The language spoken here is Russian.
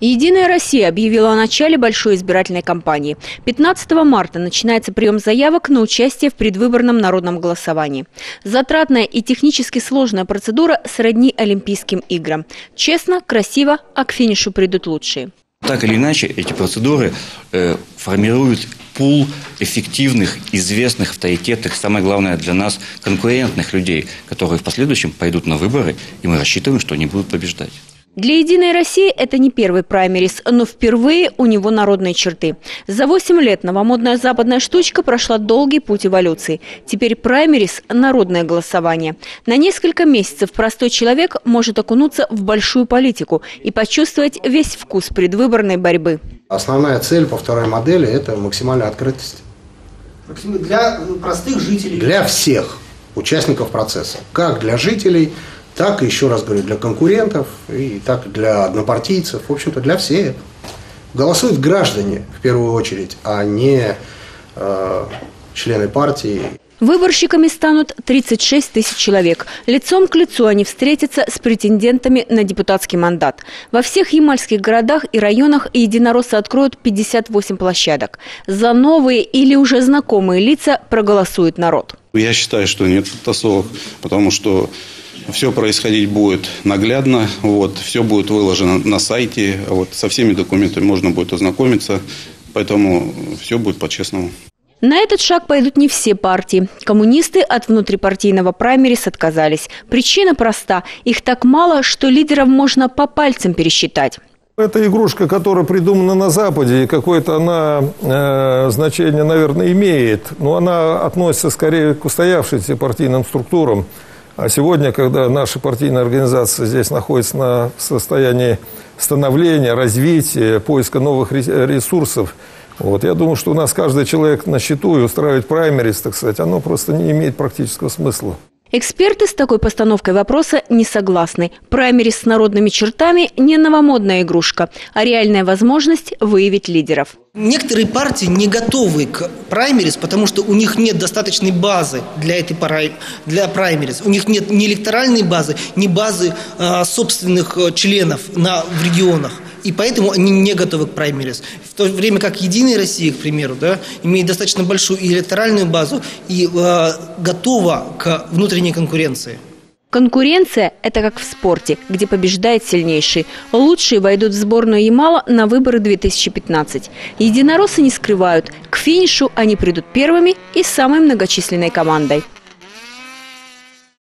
«Единая Россия» объявила о начале большой избирательной кампании. 15 марта начинается прием заявок на участие в предвыборном народном голосовании. Затратная и технически сложная процедура сродни Олимпийским играм. Честно, красиво, а к финишу придут лучшие. Так или иначе, эти процедуры формируют пул эффективных, известных, авторитетных, самое главное для нас, конкурентных людей, которые в последующем пойдут на выборы, и мы рассчитываем, что они будут побеждать. Для «Единой России» это не первый праймерис, но впервые у него народные черты. За 8 лет новомодная западная штучка прошла долгий путь эволюции. Теперь праймерис – народное голосование. На несколько месяцев простой человек может окунуться в большую политику и почувствовать весь вкус предвыборной борьбы. Основная цель по второй модели – это максимальная открытость. Для простых жителей? Для всех участников процесса. Как для жителей, так, еще раз говорю, для конкурентов, и так для однопартийцев, в общем-то, для всех. Голосуют граждане, в первую очередь, а не члены партии. Выборщиками станут 36 тысяч человек. Лицом к лицу они встретятся с претендентами на депутатский мандат. Во всех ямальских городах и районах единороссы откроют 58 площадок. За новые или уже знакомые лица проголосует народ. Я считаю, что нет тасовок, потому что все происходить будет наглядно, все будет выложено на сайте, со всеми документами можно будет ознакомиться, поэтому все будет по-честному. На этот шаг пойдут не все партии. Коммунисты от внутрипартийного праймерис отказались. Причина проста. Их так мало, что лидеров можно по пальцам пересчитать. Это игрушка, которая придумана на Западе, и какое-то она значение, наверное, имеет. Но она относится скорее к устоявшимся партийным структурам. А сегодня, когда наша партийная организация здесь находится на состоянии становления, развития, поиска новых ресурсов, я думаю, что у нас каждый человек на счету, и устраивать праймерис, так сказать, оно просто не имеет практического смысла. Эксперты с такой постановкой вопроса не согласны. Праймерис с народными чертами – не новомодная игрушка, а реальная возможность выявить лидеров. Некоторые партии не готовы к праймерис, потому что у них нет достаточной базы для праймерис. У них нет ни электоральной базы, ни базы собственных членов в регионах. И поэтому они не готовы к праймерис. В то время как «Единая Россия», к примеру, имеет достаточно большую электоральную базу и готова к внутренней конкуренции. Конкуренция – это как в спорте, где побеждает сильнейший. Лучшие войдут в сборную Ямала на выборы 2015. Единороссы не скрывают, к финишу они придут первыми и самой многочисленной командой.